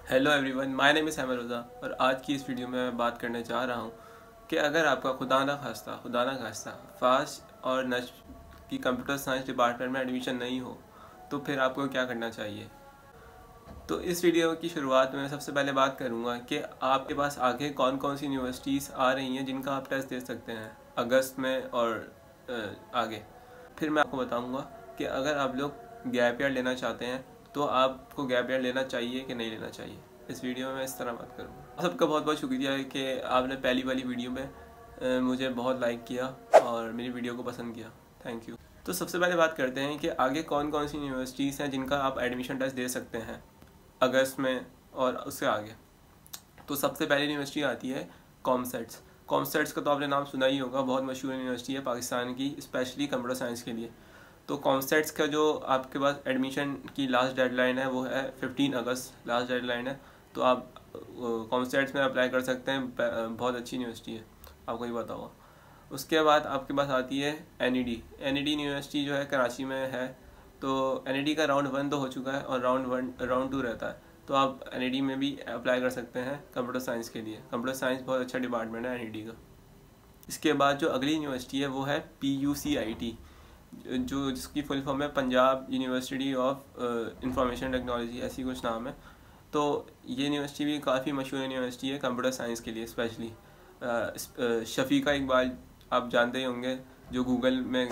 Hello everyone, my name is हैमर रोज़ा और आज की इस वीडियो में मैं बात करने जा रहा हूँ कि अगर आपका खुदा ना खास्ता फास्ट और नश्र की कंप्यूटर साइंस डिपार्टमेंट में एडमिशन नहीं हो तो फिर आपको क्या करना चाहिए। तो इस वीडियो की शुरुआत में मैं सबसे पहले बात करूँगा कि आपके पास आगे कौन कौन सी यूनिवर्सिटीज़ आ रही हैं जिनका आप टेस्ट दे सकते हैं अगस्त में और आगे। फिर मैं आपको बताऊँगा कि अगर आप लोग गैप ईयर लेना चाहते हैं तो आपको गैप ईयर लेना चाहिए कि नहीं लेना चाहिए। इस वीडियो में मैं इस तरह बात करूँगा। सबका बहुत बहुत शुक्रिया है कि आपने पहली वाली वीडियो में मुझे बहुत लाइक किया और मेरी वीडियो को पसंद किया। Thank you. तो सबसे पहले बात करते हैं कि आगे कौन कौन सी यूनिवर्सिटीज़ हैं जिनका आप एडमिशन टेस्ट दे सकते हैं अगस्त में और उससे आगे। तो सबसे पहली यूनिवर्सिटी आती है कॉमसेट्स। कॉमसेट्स का तो आपने नाम सुना ही होगा, बहुत मशहूर यूनिवर्सिटी है पाकिस्तान की, स्पेशली कंप्यूटर साइंस के लिए। तो कॉमसेट्स का जो आपके पास एडमिशन की लास्ट डेडलाइन है वो है 15 अगस्त लास्ट डेडलाइन है। तो आप कॉमसेट्स में अप्लाई कर सकते हैं, बहुत अच्छी यूनिवर्सिटी है, आपको ही पता होगा। उसके बाद आपके पास आती है एनईडी यूनिवर्सिटी जो है कराची में है। तो एनईडी का राउंड 1 तो हो चुका है और राउंड 2 रहता है। तो आप एनईडी में भी अप्लाई कर सकते हैं कंप्यूटर साइंस के लिए। कंप्यूटर साइंस बहुत अच्छा डिपार्टमेंट है एनईडी का। इसके बाद जो अगली यूनिवर्सिटी है वो है PUCIT, जो जिसकी फुल फॉर्म है Punjab University of Information Technology, ऐसी कुछ नाम है। तो ये यूनिवर्सिटी भी काफ़ी मशहूर यूनिवर्सिटी है कंप्यूटर साइंस के लिए स्पेशली। शफीका इकबाल आप जानते ही होंगे, जो गूगल में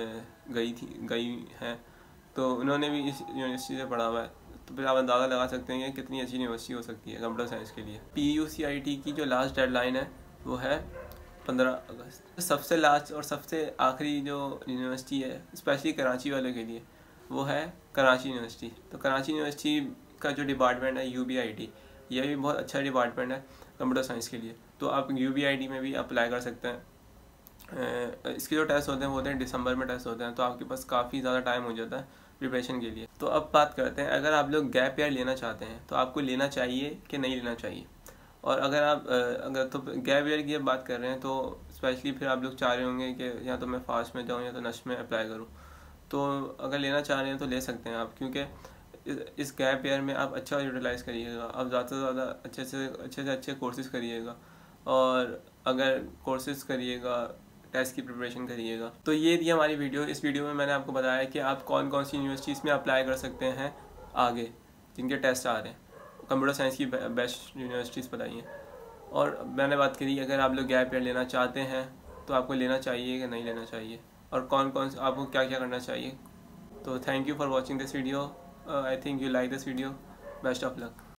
गई हैं, तो उन्होंने भी इस यूनिवर्सिटी से पढ़ा हुआ है। तो फिर आप अंदाज़ा लगा सकते हैं कि कितनी अच्छी यूनिवर्सिटी हो सकती है कंप्यूटर साइंस के लिए। PUCIT की जो लास्ट डेडलाइन है वो है 15 अगस्त। सबसे लास्ट और सबसे आखिरी जो यूनिवर्सिटी है स्पेशली कराची वाले के लिए वो है कराची यूनिवर्सिटी। तो कराची यूनिवर्सिटी का जो डिपार्टमेंट है UBIT, यह भी बहुत अच्छा डिपार्टमेंट है कंप्यूटर साइंस के लिए। तो आप UBIT में भी अप्लाई कर सकते हैं। इसके जो टेस्ट होते हैं वो होते हैं दिसंबर में टेस्ट होते हैं, तो आपके पास काफ़ी ज़्यादा टाइम हो जाता है प्रिपरेशन के लिए। तो अब बात करते हैं, अगर आप लोग गैप ईयर लेना चाहते हैं तो आपको लेना चाहिए कि नहीं लेना चाहिए। और अगर आप तो गैप ईयर की बात कर रहे हैं तो स्पेशली फिर आप लोग चाह रहे होंगे कि या तो मैं फास्ट में जाऊँ या तो नश्र में अप्लाई करूँ। तो अगर लेना चाह रहे हैं तो ले सकते हैं आप, क्योंकि इस गैप ईयर में आप अच्छा यूटिलाइज़ करिएगा, आप ज़्यादा से ज़्यादा अच्छे से अच्छे कोर्सेज करिएगा। और अगर कोर्सेज करिएगा, टेस्ट की प्रिपरेशन करिएगा। तो ये थी हमारी वीडियो। इस वीडियो में मैंने आपको बताया कि आप कौन कौन सी यूनिवर्सिटीज़ में अप्लाई कर सकते हैं आगे जिनके टेस्ट आ रहे हैं। कंप्यूटर साइंस की बेस्ट यूनिवर्सिटीज़ बताई हैं। और मैंने बात करी अगर आप लोग गैप ईयर लेना चाहते हैं तो आपको लेना चाहिए कि नहीं लेना चाहिए, और कौन कौन आपको क्या क्या करना चाहिए। तो thank you for watching this video. I think you like this video. Best of luck.